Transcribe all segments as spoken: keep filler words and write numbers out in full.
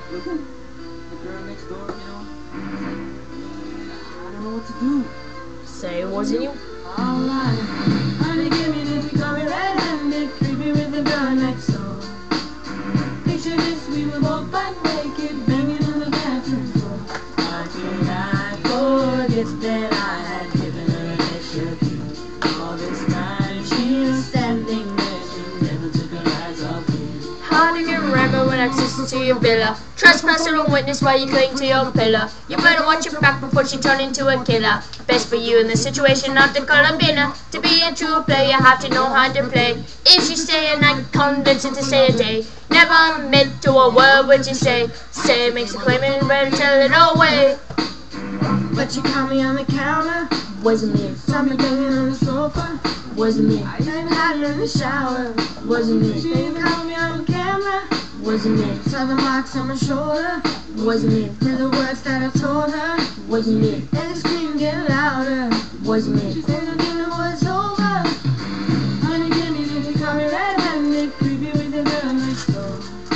Look at the girl next door, you know. I don't know what to do. Say, wasn't you? Alright, honey, give me this, you got me red-handed, creepy with the girl next door. Picture this, we were both butt naked, banging on the bathroom floor. How could I forget that I had given her an extra key? All this time she was standing there, she never took her eyes off me. How do you remember when access to your villa? Trespassing on witness while you cling to your pillar. You better watch your back before she turn into a killer. Best for you in this situation, not the Columbina. To be a true player, you have to know how to play. If she stay a night, convince her to stay a day. Never admit to a word what you say. Say it makes a claim and better tell it away. But you caught me on the counter, Wasn't me. saw me banging on the sofa, Wasn't me. I even had her in the shower. Wasn't me. She even caught me on camera, Wasn't me. saw the marks on my shoulder, Wasn't me. heard the words that I told her, Wasn't me. and the scream get louder. Wasn't me. She said the dinner was over. Honey, give me this, you caught me red-handed, creepy with the girl next door.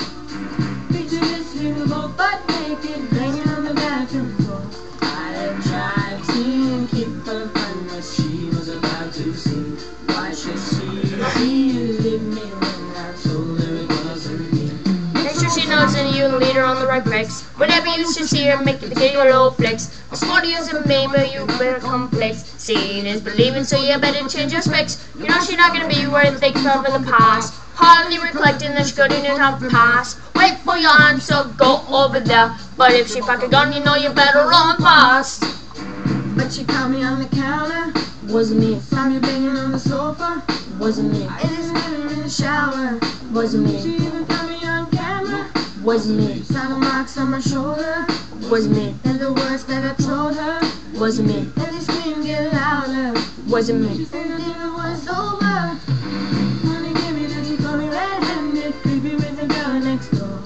Picture this, we were both butt naked, banging on the bathroom floor. I had tried to keep her from what she was about to see. Why should she, she leave me when I told her it wasn't me? Make sure she knows that you lead her on the right tracks. Whenever you should see her, make it get your low flex. The smarter you than me, but you better complex. Seeing is believing, so you better change your specs. You know she's not gonna be where you think of in the past. Hardly reflecting that she's gonna need to pass. Wait for your answer, go over there. But if she pack a gun, you know you better run fast. But she caught me on the counter, Wasn't me. saw me banging on the sofa, Wasn't me. I even had her in the shower. Wasn't She me. even caught me on camera, Wasn't me. saw the marks on my shoulder, Wasn't me. and the words that I told her, Wasn't me. and the scream get louder. Wasn't She me. said the dinner was over. Honey, give me this, you caught me red-handed, creepy with the girl next door.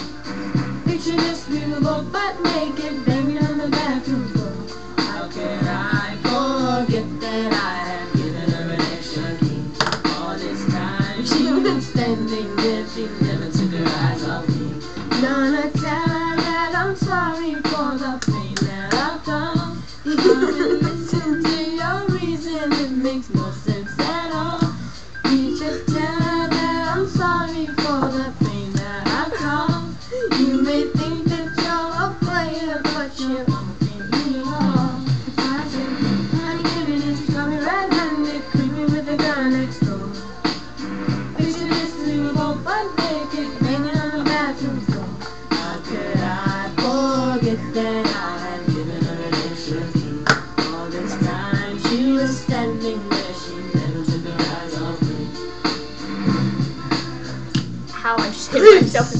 Picture this, we were both butt naked, banging on the bathroom floor. How could I forget that I had given her an extra key? All this time she was standing there, she never took her eyes off me. Gonna tell her that I'm sorry for the pain that I've done. Gonna listen to your reason, it makes no sense at all. You just tell her that I'm sorry for the pain that I've caused. You may think that you're a player, but you won't be at all. If I said, honey, give me this, you got me red-handed, creepy with the girl next door. Picture this, we were both butt naked, banging on the bathroom floor. How could I forget that I had given her an extra key? All this time she was standing there, she never took her eyes off me. How I just hit myself in